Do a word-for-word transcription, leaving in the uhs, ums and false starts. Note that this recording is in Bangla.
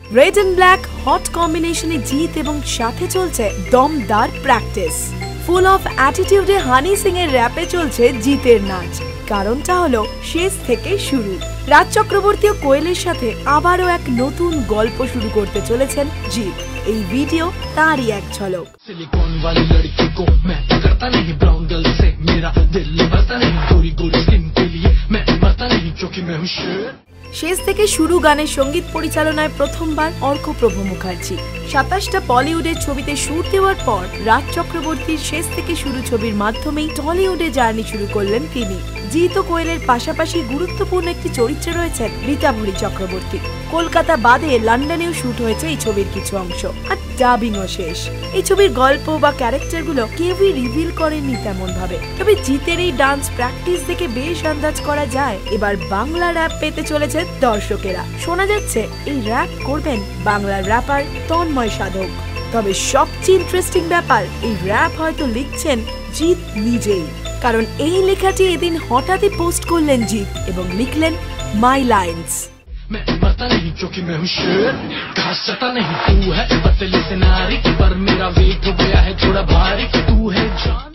রেড এন্ড ব্ল্যাক হট কম্বিনেশনে জিত এবং সাথে চলছে দমদার প্র্যাকটিস। ফুল অফ অ্যাটিটিউডে হানি সিং এর র্যাপে চলছে জিতের নাচ। কারণটা হলো শেষ থেকে শুরু। রাজ চক্রবর্তী ও কোয়েলের সাথে আবারও এক নতুন গল্প শুরু করতে চলেছেন জিত। এই ভিডিও তারই এক ঝলক। শেষ থেকে শুরু গানের সঙ্গীত পরিচালনায় প্রথমবার অর্কপ্রভ মুখার্জি। সাতাশটা বলিউডের ছবিতে শুট দেওয়ার পর রাজ চক্রবর্তীর শেষ থেকে শুরু ছবির মাধ্যমেই টলিউডে জার্নি শুরু করলেন তিনি। জিত ও কোয়েলের পাশাপাশি গুরুত্বপূর্ণ একটি চরিত্রে রয়েছেন রিতাভরি চক্রবর্তী। কলকাতা বাদে লন্ডনেও শুট হয়েছে এই ছবির কিছু অংশ, আর ডাবিংও শেষ। এই ছবির গল্প বা ক্যারেক্টারগুলো কেউই রিভিল করেননি তেমন ভাবে, তবে জিতের এই ডান্স প্র্যাকটিস দেখে বেশ আন্দাজ করা যায় এবার বাংলা র্যাপ পেতে চলেছে দর্শকেরা। শোনা যাচ্ছে এই র্যাপ করবেন বাংলার র্যাপার তন্ময় সাধক। তবে সবচেয়ে ইন্টারেস্টিং ব্যাপার, এই র্যাপ হয়তো লিখছেন জিত নিজেই, কারণ এই লেখাটি এদিন হঠাৎই পোস্ট করলেন জিত এবং লিখলেন মাই লাইন্স। मैं मरता नहीं क्योंकि मैं हूँ शेर, घास चटा नहीं तू है पतली से नारी, पर मेरा वेट हो गया है थोड़ा भारी, तू है जान।